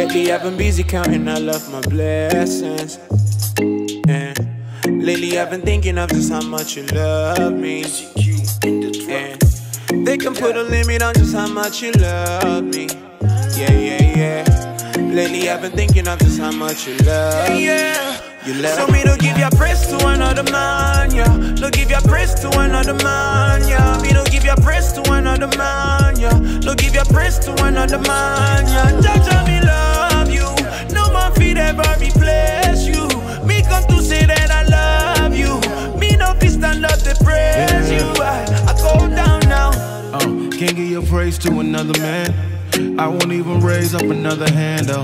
Lately I've been busy counting all of my blessings. Yeah. Lately I've been thinking of just how much you love me. Yeah. They can put a limit on just how much you love me. Yeah, yeah, yeah. Lately I've been thinking of just how much you love me. You love so me to give your praise to another man, yeah. No give your praise to another man, yeah. Me no give your praise to another man, yeah. No give your praise to another man, yeah. Jaja, me love you. No man feed ever replace you. Me come to say that I love you. Me no be stand up to praise you. I go down now. Can't give your praise to another man. I won't even raise up another hand, though.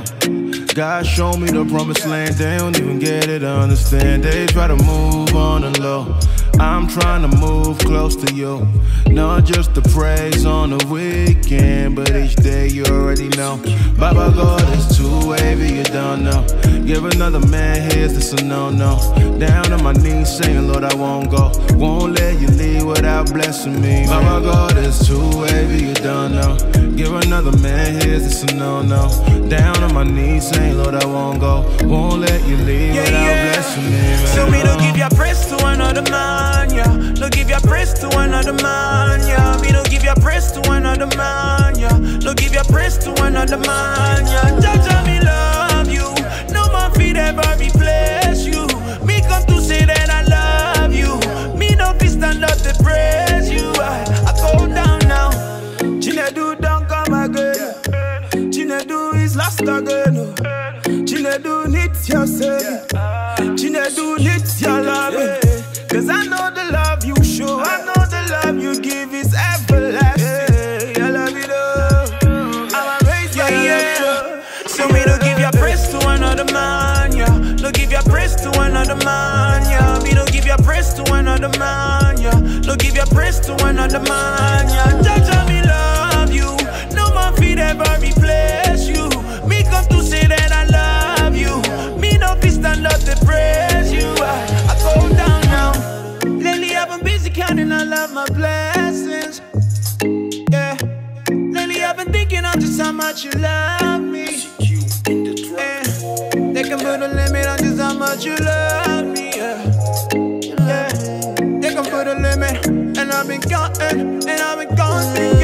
God showed me the promised land, they don't even get it, understand. They try to move on the low. I'm trying to move close to you. Not just the praise on the weekend, but each day you already know. Baba God is too wavy, you don't know. Give another man his, this a no-no. Down on my knees saying, Lord, I won't go. Won't let you leave without blessing me. Baba God is too wavy, you don't know. Give another man his, this a no-no. Down on my knees saying, Lord, I won't go. Won't let you leave without blessing me, man. So me don't give your praise to another man, yeah. No give your praise to another man, yeah. Me don't give your praise to another man, yeah. No give your praise to another man, yeah. Jaja, me love you. No man feed ever replace you. Me come to say that I love you. Me no be stand up to praise you. I go down now. Chinedu don't come again. Chinedu is lost again. Chinedu needs your saving. Chinedu needs your loving. Cause I know the love you show, I know the love you give is everlasting. I love you though, I'ma raise my love. So me don't give your praise to another man, yeah. No give your praise to another man, yeah. Me don't give your praise to another man, yeah. No give your praise to another man, yeah. Jaja, me love you. No man feed ever replace you. Me come to say that I love you. Me no be stand up to praise you. I go down now. Lately I've been busy counting all of my blessings. Yeah. Lately I've been thinking of just how much you love me. Yeah. They can put a limit on just how much you love me. Yeah. Yeah. They can put a limit, and I've been counting, and I've been counting.